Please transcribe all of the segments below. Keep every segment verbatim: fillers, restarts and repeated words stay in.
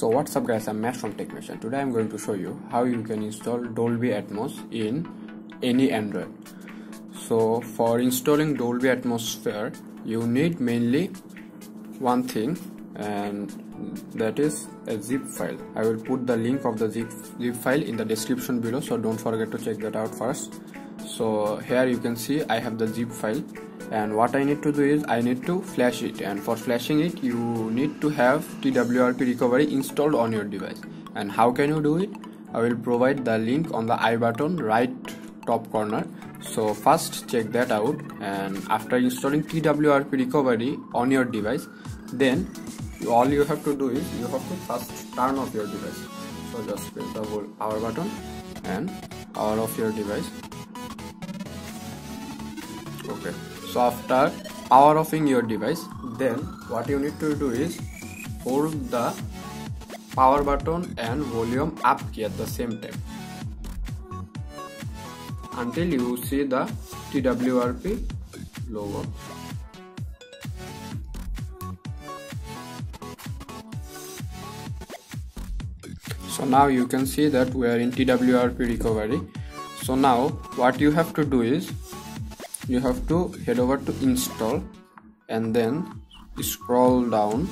So what's up guys, I'm Matt from Technician. Today I'm going to show you how you can install Dolby Atmos in any Android. So for installing Dolby Atmosphere you need mainly one thing, and that is a zip file. I will put the link of the zip, zip file in the description below, so don't forget to check that out first. So here you can see I have the zip file, and what I need to do is I need to flash it, and for flashing it you need to have T W R P recovery installed on your device. And how can you do it? I will provide the link on the I button right top corner. So first check that out, and after installing T W R P recovery on your device, then all you have to do is you have to first turn off your device. So just press the whole power button and power off your device. Okay, so after power offing your device, then what you need to do is hold the power button and volume up key at the same time until you see the T W R P logo. So now you can see that we are in T W R P recovery. So now what you have to do is you have to head over to install and then scroll down.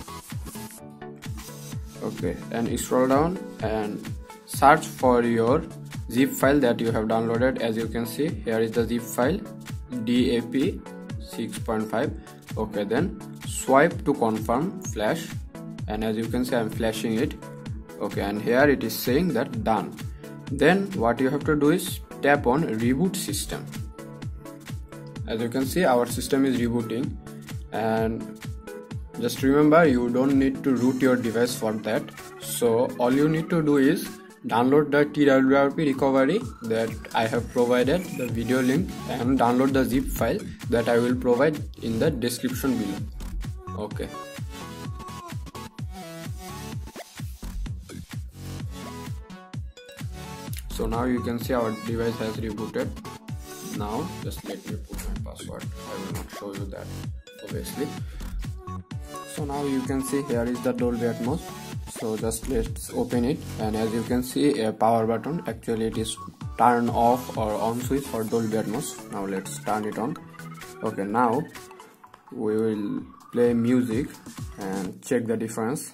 Okay, and scroll down and search for your zip file that you have downloaded. As you can see, here is the zip file D A P six point five. Okay, then swipe to confirm flash, and as you can see I'm flashing it. Okay, and here it is saying that done. Then what you have to do is tap on reboot system. As you can see our system is rebooting, and just remember you don't need to root your device for that. So all you need to do is download the T W R P recovery that I have provided the video link, and download the zip file that I will provide in the description below. Okay. So now you can see our device has rebooted. Now just let me put my password. I will not show you that obviously. So now you can see here is the Dolby Atmos. So just let's open it, and as you can see a power button, actually it is turn off or on switch for Dolby Atmos. Now let's turn it on. Okay, now we will play music and check the difference.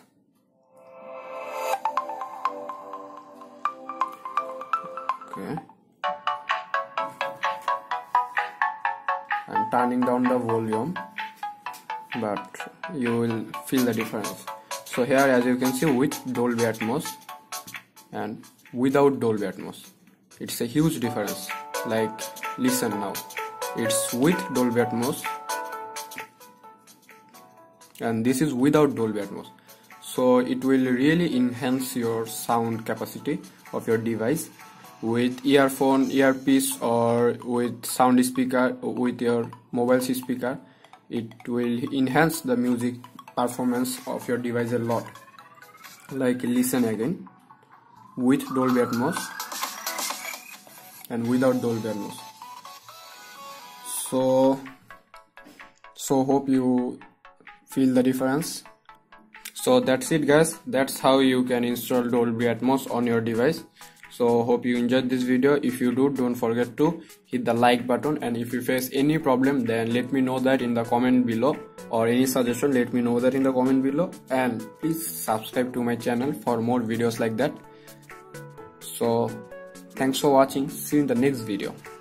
Okay, I'm turning down the volume, but you will feel the difference. So here as you can see with Dolby Atmos and without Dolby Atmos, it's a huge difference. Like listen now, it's with Dolby Atmos and this is without Dolby Atmos. So it will really enhance your sound capacity of your device. With earphone, earpiece, or with sound speaker, with your mobile speaker, it will enhance the music performance of your device a lot. Like listen again with Dolby Atmos and without Dolby Atmos. So so hope you feel the difference. So that's it guys, that's how you can install Dolby Atmos on your device. So hope you enjoyed this video. If you do, don't forget to hit the like button, and if you face any problem then let me know that in the comment below, or any suggestion let me know that in the comment below, and please subscribe to my channel for more videos like that. So thanks for watching, see you in the next video.